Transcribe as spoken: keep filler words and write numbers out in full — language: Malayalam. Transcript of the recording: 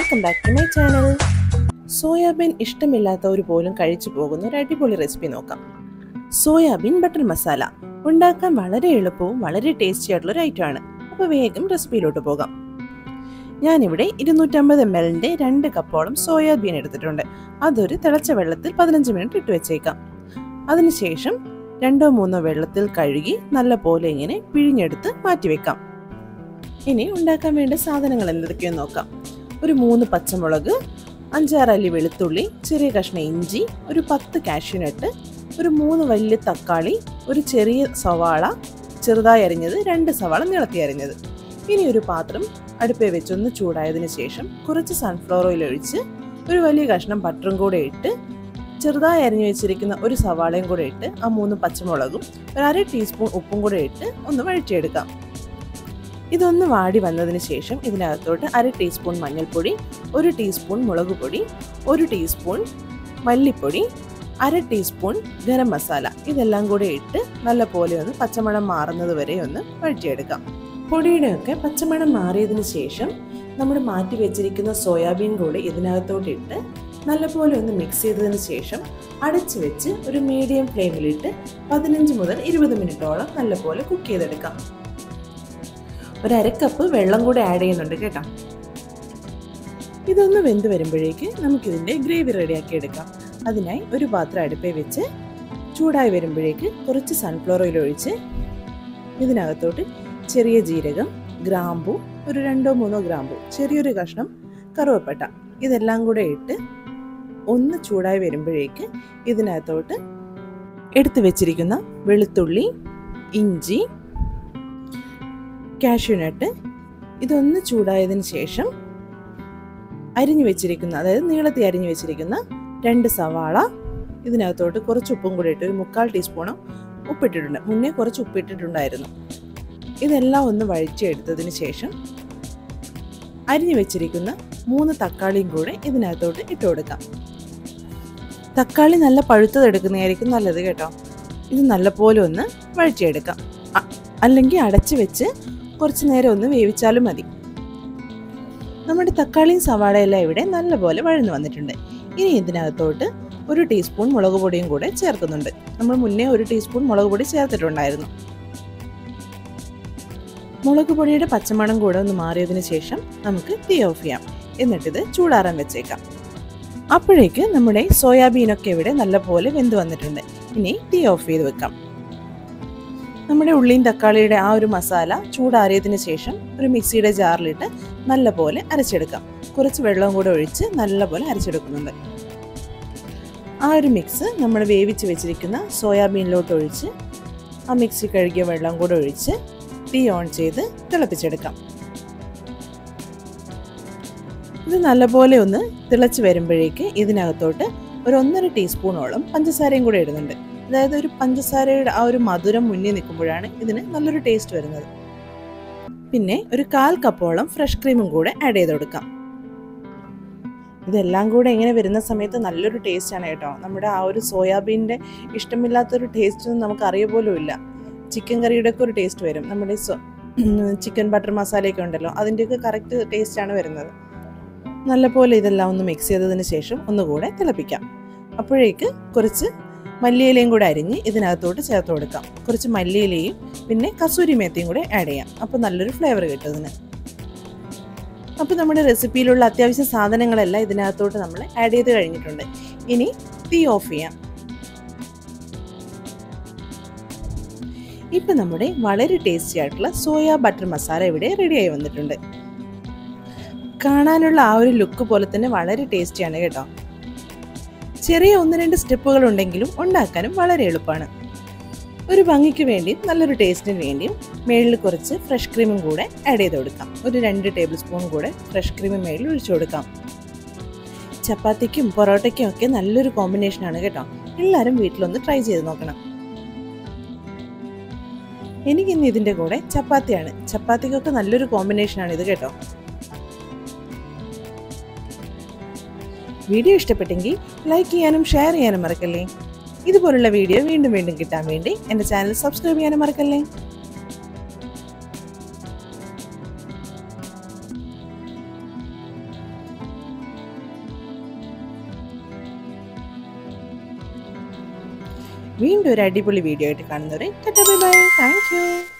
Welcome back to my channel. Soya bean ഇഷ്ടമില്ലാത്തവർ പോലും കഴിച്ചു പോകുന്ന ഒരു അടിപൊളി റെസിപ്പി നോക്കാം. സോയാബീൻ ബട്ടർ മസാല ഉണ്ടാക്കാൻ വളരെ എളുപ്പവും വളരെ ടേസ്റ്റി ആയിട്ടുള്ള ഒരു ഐറ്റമാണ്. അപ്പോൾ വേഗം റെസിപ്പിയിലോട്ട് പോകാം. ഞാനിവിടെ ഇരുന്നൂറ്റമ്പത് എം എല്ലിൻ്റെ രണ്ട് കപ്പോളം സോയാബീൻ എടുത്തിട്ടുണ്ട്. അതൊരു തിളച്ച വെള്ളത്തിൽ പതിനഞ്ച് മിനിറ്റ് ഇട്ട് വെച്ചേക്കാം. അതിനുശേഷം രണ്ടോ മൂന്നോ വെള്ളത്തിൽ കഴുകി നല്ല പോലെ ഇങ്ങനെ പിഴിഞ്ഞെടുത്ത് മാറ്റിവെക്കാം. ഇനി ഉണ്ടാക്കാൻ വേണ്ട സാധനങ്ങൾ എന്തൊക്കെയെന്ന് നോക്കാം. ഒരു മൂന്ന് പച്ചമുളക്, അഞ്ചാറ് അല്ലി വെളുത്തുള്ളി, ചെറിയ കഷ്ണം ഇഞ്ചി, ഒരു പത്ത് കാഷ്യൂനട്ട്, ഒരു മൂന്ന് വലിയ തക്കാളി, ഒരു ചെറിയ സവാള ചെറുതായി അരിഞ്ഞത്, രണ്ട് സവാള നീളത്തി അരിഞ്ഞത്. ഇനി ഒരു പാത്രം അടുപ്പേ വെച്ചൊന്ന് ചൂടായതിനു ശേഷം കുറച്ച് സൺഫ്ലവർ ഓയിൽ ഒഴിച്ച് ഒരു വലിയ കഷ്ണം ബട്ടറും കൂടെ ഇട്ട് ചെറുതായി അരിഞ്ഞു വെച്ചിരിക്കുന്ന ഒരു സവാളയും കൂടെ ഇട്ട് ആ മൂന്ന് പച്ചമുളകും ഒരു അര ടീസ്പൂൺ ഉപ്പും കൂടെ ഇട്ട് ഒന്ന് വഴറ്റിയെടുക്കാം. ഇതൊന്ന് വാടി വന്നതിന് ശേഷം ഇതിനകത്തോട്ട് അര ടീസ്പൂൺ മഞ്ഞൾപ്പൊടി, ഒരു ടീസ്പൂൺ മുളക് പൊടി, ഒരു ടീസ്പൂൺ മല്ലിപ്പൊടി, അര ടീസ്പൂൺ ഗരം മസാല ഇതെല്ലാം കൂടെ ഇട്ട് നല്ല പോലെ ഒന്ന് പച്ചമണം മാറുന്നത് വരെ ഒന്ന് വഴറ്റിയെടുക്കാം. പൊടിയുടെയൊക്കെ പച്ചമണം മാറിയതിന് ശേഷം നമ്മൾ മാറ്റി വെച്ചിരിക്കുന്ന സോയാബീൻ കൂടെ ഇതിനകത്തോട്ട് ഇട്ട് നല്ലപോലെ ഒന്ന് മിക്സ് ചെയ്തതിന് ശേഷം അടച്ചു വെച്ച് ഒരു മീഡിയം ഫ്ലെയിമിലിട്ട് പതിനഞ്ച് മുതൽ ഇരുപത് മിനിറ്റോളം നല്ലപോലെ കുക്ക് ചെയ്തെടുക്കാം. ഒരു അരക്കപ്പ് വെള്ളം കൂടെ ആഡ് ചെയ്യുന്നുണ്ട് കേട്ടോ. ഇതൊന്ന് വെന്ത് വരുമ്പോഴേക്ക് നമുക്കിതിൻ്റെ ഗ്രേവി റെഡിയാക്കി എടുക്കാം. അതിനായി ഒരു പാത്രം അടുപ്പേ വെച്ച് ചൂടായി വരുമ്പോഴേക്ക് കുറച്ച് സൺഫ്ലവർ ഓയിൽ ഒഴിച്ച് ഇതിനകത്തോട്ട് ചെറിയ ജീരകം, ഗ്രാമ്പു, ഒരു രണ്ടോ മൂന്നോ ഗ്രാമ്പു, ചെറിയൊരു കഷ്ണം കറുവപ്പട്ട ഇതെല്ലാം കൂടെ ഇട്ട് ഒന്ന് ചൂടായി വരുമ്പോഴേക്ക് ഇതിനകത്തോട്ട് എടുത്തു വെച്ചിരിക്കുന്ന വെളുത്തുള്ളി, ഇഞ്ചി, കാഷ്യൂനട്ട് ഇതൊന്ന് ചൂടായതിന് ശേഷം അരിഞ്ഞു വെച്ചിരിക്കുന്ന അതായത് നീളത്തി അരിഞ്ഞു വെച്ചിരിക്കുന്ന രണ്ട് സവാള ഇതിനകത്തോട്ട് കുറച്ച് ഉപ്പും കൂടി ഇട്ട് ഒരു മുക്കാൽ ടീസ്പൂണും ഉപ്പിട്ടിട്ടുണ്ട്. മുന്നേ കുറച്ച് ഉപ്പിട്ടിട്ടുണ്ടായിരുന്നു. ഇതെല്ലാം ഒന്ന് വഴറ്റിയെടുത്തതിന് ശേഷം അരിഞ്ഞു വെച്ചിരിക്കുന്ന മൂന്ന് തക്കാളിയും കൂടെ ഇതിനകത്തോട്ട് ഇട്ട് കൊടുക്കാം. തക്കാളി നല്ല പഴുത്തതെടുക്കുന്നതായിരിക്കും നല്ലത് കേട്ടോ. ഇത് നല്ലപോലെ ഒന്ന് വഴറ്റിയെടുക്കാം. അല്ലെങ്കിൽ അടച്ചു വെച്ച് കുറച്ച് നേരം ഒന്ന് വേവിച്ചാലും മതി. നമ്മുടെ തക്കാളിയും സവാളയെല്ലാം ഇവിടെ നല്ലപോലെ വഴന്നു വന്നിട്ടുണ്ട്. ഇനി ഇതിനകത്തോട്ട് ഒരു ടീസ്പൂൺ മുളക് പൊടിയും കൂടെ ചേർക്കുന്നുണ്ട്. നമ്മൾ മുന്നേ ഒരു ടീസ്പൂൺ മുളക് പൊടി ചേർത്തിട്ടുണ്ടായിരുന്നു. മുളക് പൊടിയുടെ പച്ചമണം കൂടെ ഒന്ന് മാറിയതിന് ശേഷം നമുക്ക് തീ ഓഫ് ചെയ്യാം. എന്നിട്ടിത് ചൂടാറാൻ വെച്ചേക്കാം. അപ്പോഴേക്ക് നമ്മുടെ സോയാബീനൊക്കെ ഇവിടെ നല്ലപോലെ വെന്ത് വന്നിട്ടുണ്ട്. ഇനി തീ ഓഫ് ചെയ്ത് വെക്കാം. നമ്മുടെ ഉള്ളിയും തക്കാളിയുടെ ആ ഒരു മസാല ചൂടാറിയതിന് ശേഷം ഒരു മിക്സിയുടെ ജാറിലിട്ട് നല്ലപോലെ അരച്ചെടുക്കാം. കുറച്ച് വെള്ളം കൂടെ ഒഴിച്ച് നല്ലപോലെ അരച്ചെടുക്കുന്നുണ്ട്. ആ ഒരു മിക്സ് നമ്മൾ വേവിച്ച് വെച്ചിരിക്കുന്ന സോയാബീനിലോട്ട് ഒഴിച്ച് ആ മിക്സി കഴുകിയ വെള്ളം കൂടെ ഒഴിച്ച് തീ ഓൺ ചെയ്ത് തിളപ്പിച്ചെടുക്കാം. ഇത് നല്ലപോലെ ഒന്ന് തിളച്ച് വരുമ്പോഴേക്ക് ഇതിനകത്തോട്ട് ഒരു ഒന്നര ടീസ്പൂണോളം പഞ്ചസാരയും കൂടെ ഇടുന്നുണ്ട്. അതായത് ഒരു പഞ്ചസാരയുടെ ആ ഒരു മധുരം മുന്നിൽ നിൽക്കുമ്പോഴാണ് ഇതിന് നല്ലൊരു ടേസ്റ്റ് വരുന്നത്. പിന്നെ ഒരു കാൽ കപ്പോളം ഫ്രഷ് ക്രീമും കൂടെ ആഡ് ചെയ്ത് കൊടുക്കാം. ഇതെല്ലാം കൂടെ ഇങ്ങനെ വരുന്ന സമയത്ത് നല്ലൊരു ടേസ്റ്റാണ് കേട്ടോ. നമ്മുടെ ആ ഒരു സോയാബീൻ്റെ ഇഷ്ടമില്ലാത്തൊരു ടേസ്റ്റ് ഒന്നും നമുക്ക് അറിയ പോലും ഇല്ല. ചിക്കൻ കറിയുടെ ഒക്കെ ഒരു ടേസ്റ്റ് വരും. നമ്മുടെ ചിക്കൻ ബട്ടർ മസാലയൊക്കെ ഉണ്ടല്ലോ, അതിൻ്റെയൊക്കെ കറക്റ്റ് ടേസ്റ്റാണ് വരുന്നത്. നല്ലപോലെ ഇതെല്ലാം ഒന്ന് മിക്സ് ചെയ്തതിന് ശേഷം ഒന്നുകൂടെ തിളപ്പിക്കാം. അപ്പോഴേക്ക് കുറച്ച് മല്ലിയിലയും കൂടെ അരിഞ്ഞ് ഇതിനകത്തോട്ട് ചേർത്ത് കൊടുക്കാം. കുറച്ച് മല്ലിയിലയും പിന്നെ കസൂരി മേത്തിയും കൂടെ ആഡ് ചെയ്യാം. അപ്പോൾ നല്ലൊരു ഫ്ലേവർ കിട്ടും ഇതിന്. അപ്പോൾ നമ്മുടെ റെസിപ്പിയിലുള്ള അത്യാവശ്യ സാധനങ്ങളെല്ലാം ഇതിനകത്തോട്ട് നമ്മൾ ആഡ് ചെയ്ത് കഴിഞ്ഞിട്ടുണ്ട്. ഇനി തീ ഓഫ് ചെയ്യാം. ഇപ്പം നമ്മുടെ വളരെ ടേസ്റ്റി ആയിട്ടുള്ള സോയ ബട്ടർ മസാല ഇവിടെ റെഡിയായി വന്നിട്ടുണ്ട്. കാണാനുള്ള ആ ഒരു ലുക്ക് പോലെ തന്നെ വളരെ ടേസ്റ്റിയാണ് കേട്ടോ. ചെറിയ ഒന്ന് രണ്ട് സ്റ്റെപ്പുകൾ ഉണ്ടെങ്കിലും ഉണ്ടാക്കാനും വളരെ എളുപ്പമാണ്. ഒരു ഭംഗിക്ക് വേണ്ടിയും നല്ലൊരു ടേസ്റ്റിന് വേണ്ടിയും മേളിൽ കുറച്ച് ഫ്രഷ് ക്രീമും കൂടെ ആഡ് ചെയ്ത് കൊടുക്കാം. ഒരു രണ്ട് ടേബിൾ സ്പൂൺ കൂടെ ഫ്രഷ് ക്രീം മേളിൽ ഒഴിച്ചു കൊടുക്കാം. ചപ്പാത്തിക്കും പൊറോട്ടയ്ക്കും ഒക്കെ നല്ലൊരു കോമ്പിനേഷനാണ് കേട്ടോ. എല്ലാവരും വീട്ടിലൊന്ന് ട്രൈ ചെയ്ത് നോക്കണം. എനിക്കിന്ന് ഇതിൻ്റെ കൂടെ ചപ്പാത്തിയാണ്. ചപ്പാത്തിക്കൊക്കെ നല്ലൊരു കോമ്പിനേഷനാണ് ഇത് കേട്ടോ. വീഡിയോ ഇഷ്ടപ്പെട്ടെങ്കിൽ ലൈക്ക് ചെയ്യാനും ഷെയർ ചെയ്യാനും മറക്കല്ലേ. ഇതുപോലുള്ള വീഡിയോ വീണ്ടും വീണ്ടും കിട്ടാൻ വേണ്ടി എൻ്റെ ചാനൽ സബ്സ്ക്രൈബ് ചെയ്യാനും മറക്കല്ലേ. വീണ്ടും ഒരു അടിപൊളി വീഡിയോ ആയിട്ട് കാണുന്നവരെ tata bye bye. Thank U.